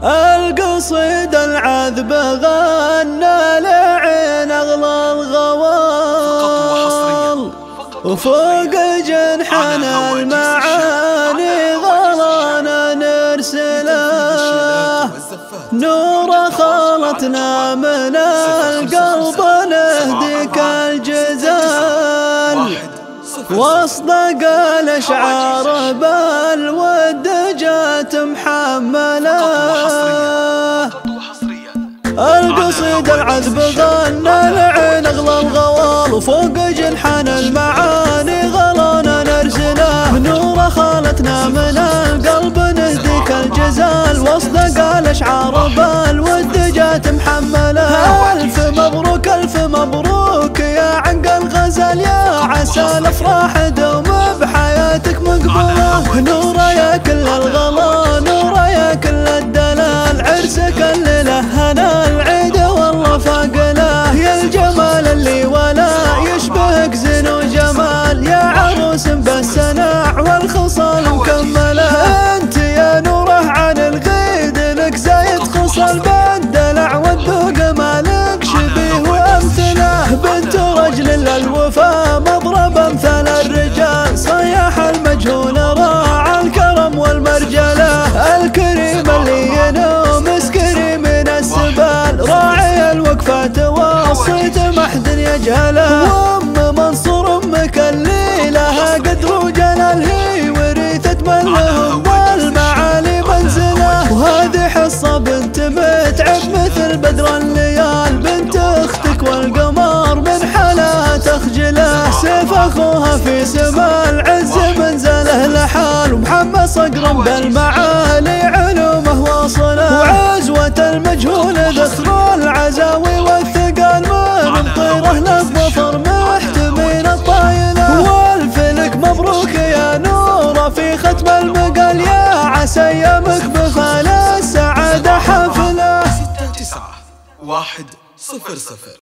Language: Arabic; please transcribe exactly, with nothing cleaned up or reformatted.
القصيد العذب غنى لعين أغلى الغوال، وفوق جنحن المعاني غلانا نرسله، نور خالتنا من القلب نهديك الجزال، واصدق الاشعار بالود جات محمله. القصيد العذب غنى لعين اغلى الغوال، وفوق جنحان المعاني غلانا نرسله، نور خالتنا من القلب نهديك الجزال، واصدق الاشعار بالود جات محمله. الف مبروك الف مبروك يا عنق الغزل، يا عسى الافراح دوم بحياتك مقبوله، نوره يا كل الغلا نوره يا كل الدلال، عرسك الليله هنا العيد والله فاقله، يا الجمال اللي ولا يشبهك زين وجمال، يا عروس بالسناع والخصال مكمله، انت يا نوره عن الغيد لك زايد خصال، بالدلع والذوق مالك شبيه وامثله، بنت رجل للوفا مضرب امثال الرجال، صياح المجهول راعى الكرم والمرجله، الكريم اللي ينومس كريم من السبال، راعي الوقفات والصيت ما حد يجهله، وام منصور امك اللي لها قدر وجلال، هي وريثة من لهم والمعالي منزله، وهذه حصه بنت متعب مثل بدر الليال، بنت اختك والقمر من حلاها تخجله، سيف اخوها في سما العز منزله لحال، ومحمد صقر بالمعالي علومه واصله، وعزوة المجهول ذخر العزاوي والثقال، من طيره للظفر محتمين الطايله، والفلك مبروك يا نوره في ختم المقال، يا عسى ايامك بخال السعاده حافله. ستة تسعة واحد صفر صفر